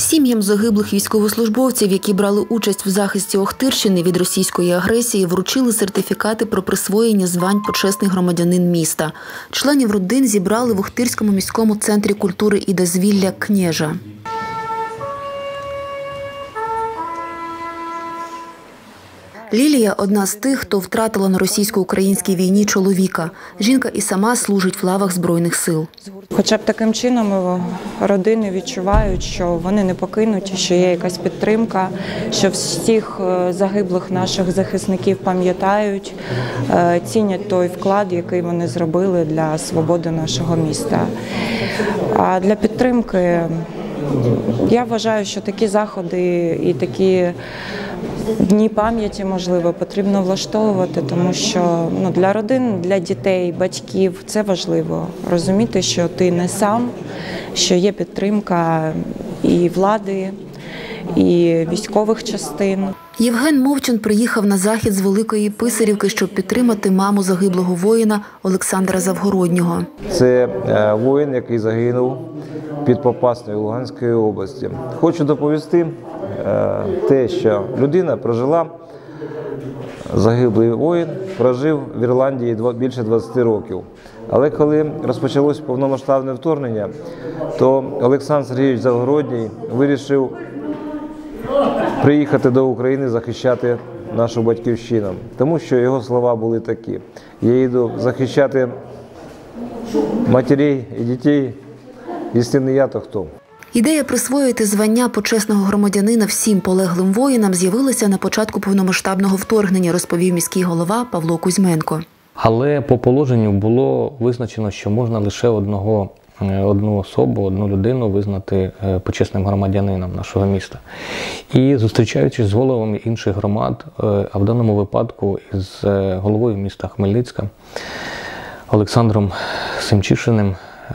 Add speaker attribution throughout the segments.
Speaker 1: Сім'ям загиблих військовослужбовців, які брали участь в захисті Охтирщини від російської агресії, вручили сертифікати про присвоєння звань «Почесний громадянин міста». Членів родин зібрали в Охтирському міському центрі культури і дозвілля «Кнєжа». Лілія – одна з тих, хто втратила на російсько-українській війні чоловіка. Жінка і сама служить в лавах Збройних сил.
Speaker 2: Хоча б таким чином родини відчувають, що вони не покинуті, що є якась підтримка, що всіх загиблих наших захисників пам'ятають, цінять той вклад, який вони зробили для свободи нашого міста. А для підтримки я вважаю, що такі заходи і такі дні пам'яті, можливо, потрібно влаштовувати, тому що для родин, для дітей, батьків це важливо. Розуміти, що ти не сам, що є підтримка і влади, і військових частин.
Speaker 1: Євген Мовчан приїхав на захід з Великої Писарівки, щоб підтримати маму загиблого воїна Олександра Завгороднього.
Speaker 3: Це воїн, який загинув під Попасною Луганської області. Хочу доповісти те, що людина прожила, загиблий воїн, прожив в Ірландії більше 20 років. Але коли розпочалось повномасштабне вторгнення, то Олександр Сергійович Завгородній вирішив приїхати до України захищати нашу батьківщину. Тому що його слова були такі: я їду захищати матерей і дітей, якщо не я, то хто?
Speaker 1: Ідея присвоїти звання почесного громадянина всім полеглим воїнам з'явилася на початку повномасштабного вторгнення, розповів міський голова Павло Кузьменко.
Speaker 4: Але по положенню було визначено, що можна лише одну особу, одну людину визнати почесним громадянином нашого міста. І зустрічаючись з головами інших громад, а в даному випадку із головою міста Хмельницька Олександром Семчишиним,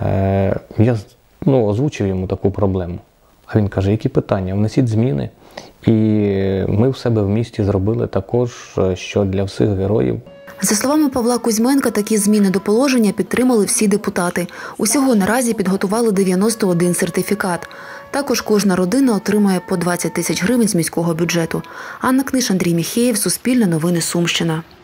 Speaker 4: я озвучив йому таку проблему. А він каже: які питання? Внесіть зміни. І ми в себе в місті зробили також, що для всіх героїв.
Speaker 1: За словами Павла Кузьменка, такі зміни до положення підтримали всі депутати. Усього наразі підготували 91 сертифікат. Також кожна родина отримає по 20 тисяч гривень з міського бюджету. Анна Книш, Андрій Міхеєв, Суспільне новини, Сумщина.